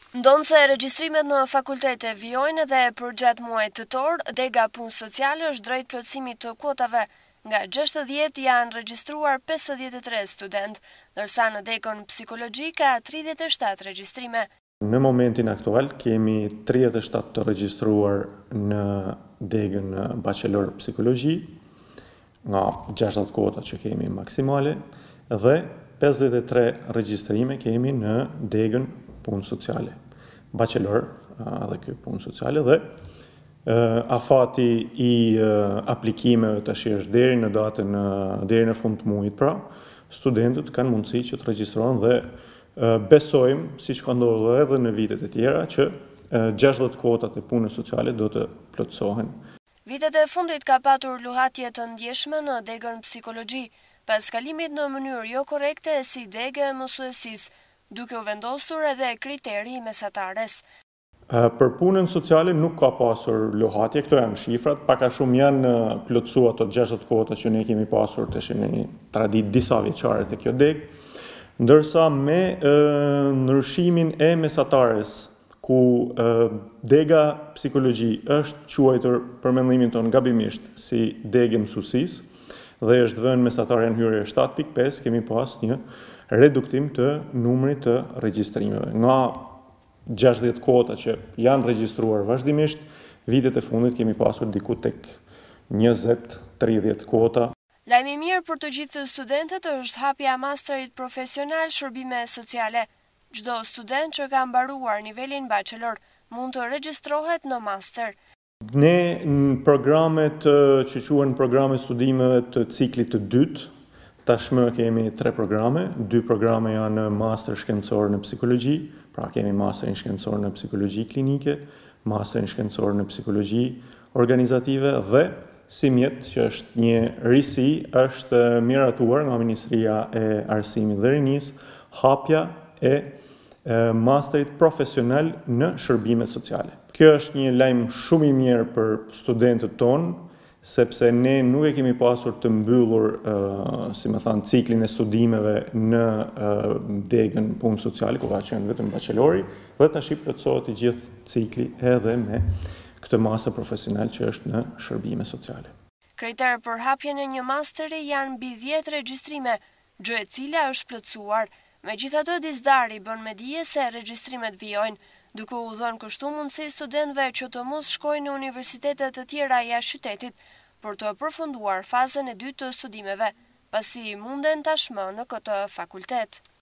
Ndonë se regjistrimet në fakultete vijojnë edhe për gjatë muajit tetor, Dega Punë Sociale është drejt plotësimit të kuotave. Nga 60 janë regjistruar 53 student, ndërsa në Degën Psikologji ka 37 regjistrime. Në momentin aktual kemi 37 të regjistruar në Degën Bachelor Psikologji, nga 60 kuota që kemi maksimale, dhe 53 regjistrime kemi në Degën Punë Sociale. Bachelor dhe kjo punë sociale dhe afati i aplikimeve të është deri në datën deri në fund të muajit, pra studentët kanë mundësi që të regjistrohen dhe besojmë, siç ka ndodhur edhe në vitet e tjera, që 60 kuotat e punës sociale do të plotësohen. Vitet e fundit ka patur luhatje të ndjeshme në Degën Psikologji, pas kalimit në mënyrë jo korrekte si degë e mësuesisë, duke u vendosur edhe kriteri mesatares. Për punën sociale nuk ka pasur luhatje, këto janë shifrat, pak a shumë janë plotësuar ato 60 kuota që ne kemi pasur të në një traditë disa vjeçare të kjo degë, ndërsa me ndryshimin e mesatares, ku Dega Psikologji është quajtur për mendimin tonë gabimisht si degë mësuesisë dhe është vënë mesatarja në hyrje 7.5, kemi pas një reduktim të numrit të regjistrimeve. Nga 60 kuota që janë regjistruar vazhdimisht, vitet e fundit kemi pasur diku tek 20-30 kuota. Lajmi mirë për të gjithë studentët është hapja masterit profesional shërbime sociale. Çdo student që ka mbaruar nivelin bachelor mund të regjistrohet në master. Ne në programet që quhen programe studimeve të ciklit të dytë, tashmë kemi 3 programe, 2 programe janë master shkencor në psikologji, pra kemi masterin shkencor në psikologji klinike, masterin shkencor në psikologji organizative dhe si mjet që është një risi, është miratuar nga Ministria e Arsimit dhe Rinisë hapja e masterit profesional në shërbimet sociale. Kjo është një lajm shumë i mirë për studentët tonë, sepse ne nuk e kemi pasur të mbyllur, si më thanë, ciklin e studimeve në Degën Punë Sociale, ku ka qenë vetëm bachelori, dhe tash i plotësohet i gjithë cikli edhe me këtë master profesional që është në shërbime sociale. Kriter për hapjen e një masteri janë mbi 10 regjistrime, gjë e cila është plotësuar. Megjithatë, Dizdari bën me dije se regjistrimet vijojnë, duke u dhënë kështu mundësi studentëve që të mos shkojnë në universitete të tjera jashtë qytetit për të përfunduar fazën e dytë të studimeve, pasi munden tashmë në këtë fakultet.